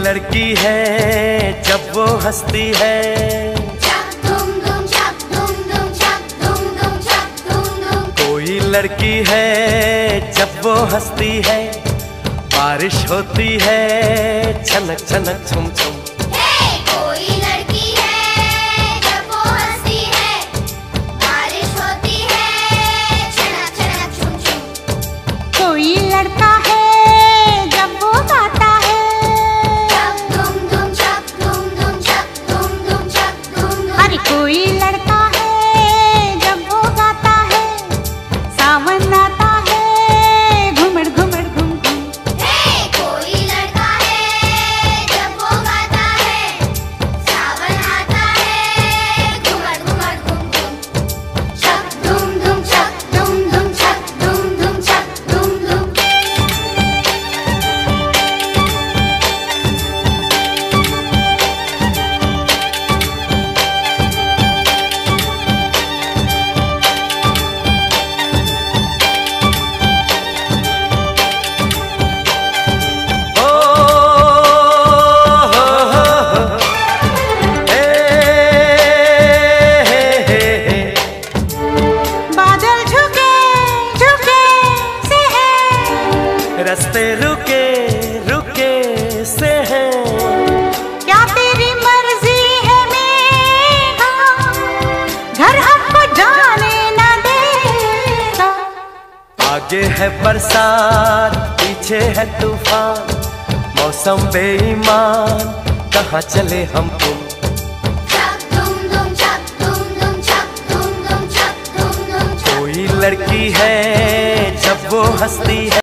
लड़की है जब वो हंसती है, कोई लड़की है जब वो हंसती है, बारिश होती है छनक छनक छुम छुम। कोई लड़की है जब वो हंसती है, बारिश होती है छनक छनक छुम छुम। कोई लड़का है जब वो गाता है, अरे कोई लड़का है जब वो गाता है, सावन आता है घुमड़ घुमड़ घुम घुम। कोई लड़का है जब वो गाता है, सावन आता है घुमड़ घुमड़ घुम घुम। छक धुम धुम छक धुम धुम छक धुम धुम छक धुम धुम। रास्ते रुके रुके से हैं, क्या तेरी मर्जी है मेघा, घर हमको जाने न देगा। आगे है बरसात पीछे है तूफान, मौसम बेईमान कहाँ चले हम तुम। छक धुम धुम छक धुम धुम छक धुम धुम छक धुम धुम। कोई लड़की है जब वो हंसती है,